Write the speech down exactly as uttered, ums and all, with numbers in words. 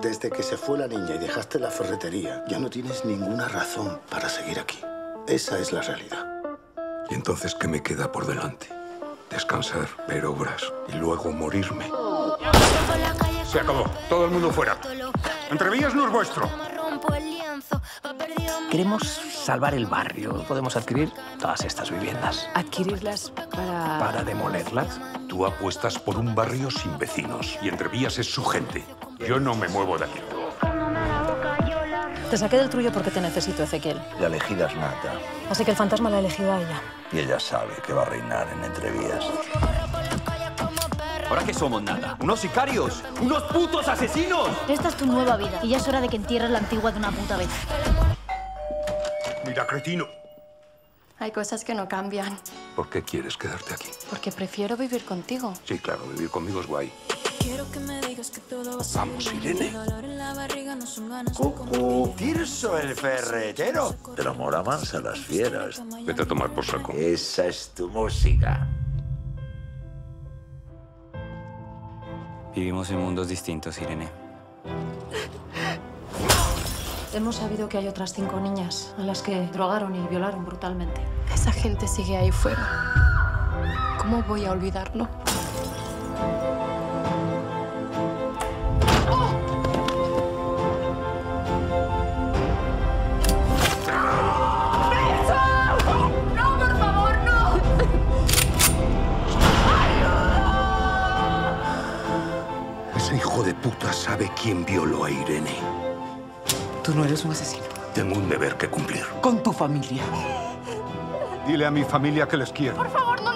Desde que se fue la niña y dejaste la ferretería, ya no tienes ninguna razón para seguir aquí. Esa es la realidad. ¿Y entonces qué me queda por delante? Descansar, ver obras y luego morirme. Se acabó. Todo el mundo fuera. Entrevías no es vuestro. Queremos salvar el barrio. Podemos adquirir todas estas viviendas. ¿Adquirirlas para...? Para demolerlas. Tú apuestas por un barrio sin vecinos y Entrevías es su gente. Yo no me muevo de aquí. Te saqué del trullo porque te necesito, Ezequiel. La elegida es Nata. Así que el fantasma la ha elegido a ella. Y ella sabe que va a reinar en Entrevías. ¿Ahora qué somos, Nata? ¿Unos sicarios? ¡Unos putos asesinos! Esta es tu nueva vida y ya es hora de que entierres la antigua de una puta vez. Mira, cretino. Hay cosas que no cambian. ¿Por qué quieres quedarte aquí? Porque prefiero vivir contigo. Sí, claro, vivir conmigo es guay. Vamos, Irene. Cucu. Tirso el ferretero. Pero mola más a las fieras. Vete a tomar por saco. Esa es tu música. Vivimos en mundos distintos, Irene. Hemos sabido que hay otras cinco niñas a las que drogaron y violaron brutalmente. Esa gente sigue ahí fuera. ¿Cómo voy a olvidarlo? Ese hijo de puta sabe quién violó a Irene. Tú no eres un asesino. Tengo un deber que cumplir. Con tu familia. Dile a mi familia que les quiero. Por favor, no.